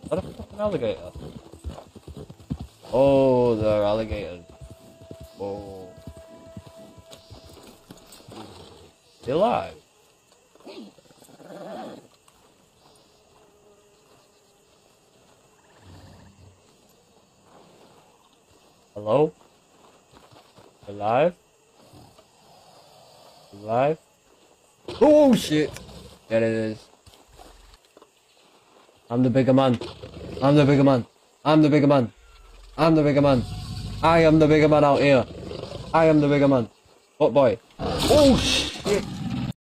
What a fucking alligator. Oh, they're alligators. Oh. They're alive. Hello? Alive? Alive? Oh shit! There it is. I'm the bigger man. I'm the bigger man. I'm the bigger man. I'm the bigger man. I am the bigger man out here. I am the bigger man. What boy? Oh shit!